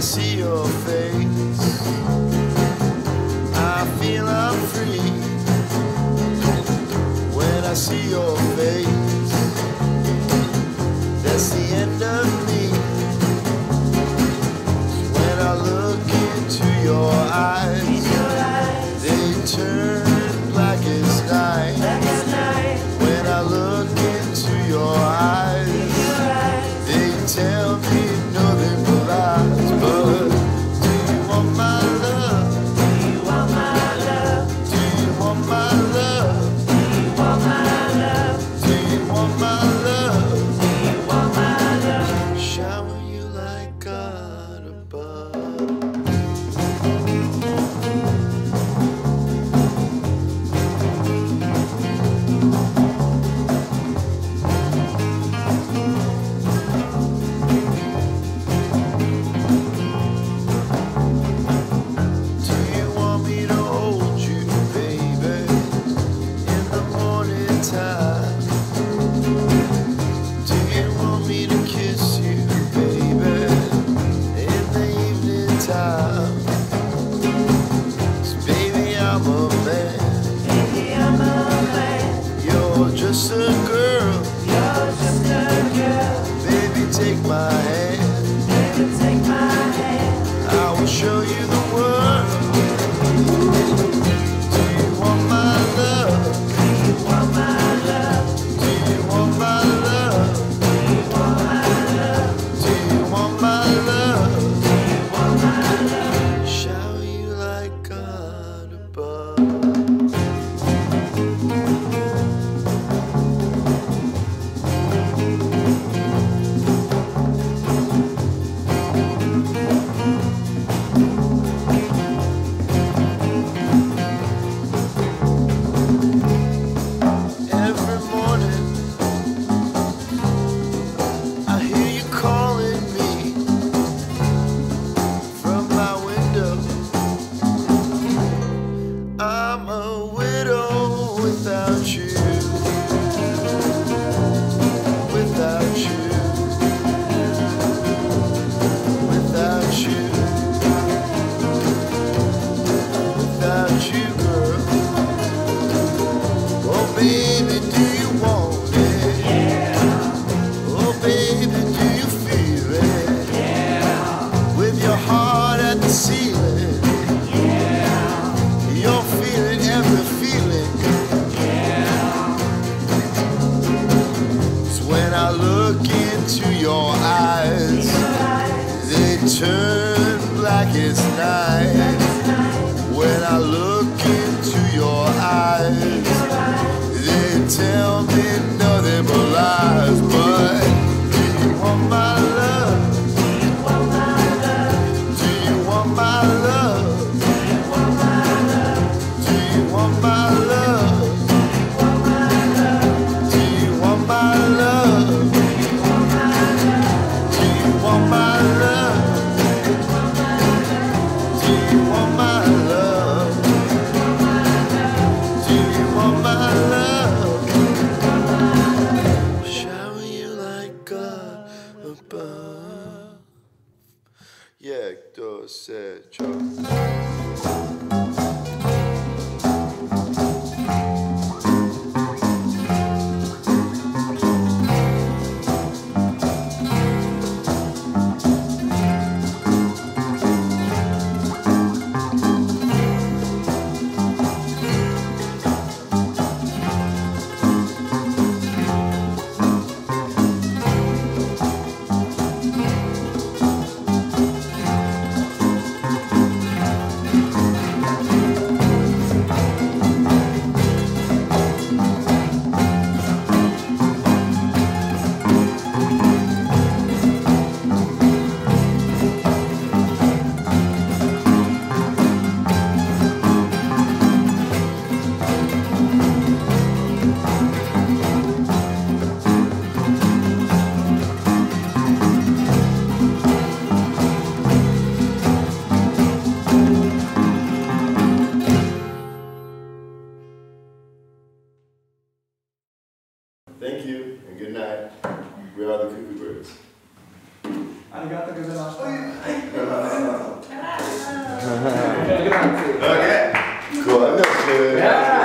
see your face, I feel I'm free. When I see your face, that's the end of me. When I look into your eyes, they turn black as night. When I look into your eyes, they tell me nothing but lies. But do you want my love? Do you want my love? Do you want my love? Do you want my love? Do you want my love? Do you want my love? Shower you like God above. Just a girl, you're just a girl. Baby, take my hand. Baby, take my hand. I will show you the world. Do you want my love? Do you want my love? Do you want my love? Do you want my love? Do you want my love? Do you want my love? Shower you like God above. I'm a widow without you, without you, without you, without you, girl. Oh baby, do you want it? Yeah. Oh baby, do you feel it? Yeah. With your heart at the ceiling. You're feeling every feeling. Yeah. So when I look into your eyes, they turn black as night. When I look into your eyes, they tell me nothing but lies. But do you want my love? Do you want my love? Do you want my love? Do you want my love? Do you want my love? Do you want my love? Do you want my love? Do you want my love? Do you want my love? Shower you like God above. Yeah, do say, Joe. Thank you and good night. We are the Cuckoo Birds. Arigato gozaimasu. Okay. Cool. I'm gonna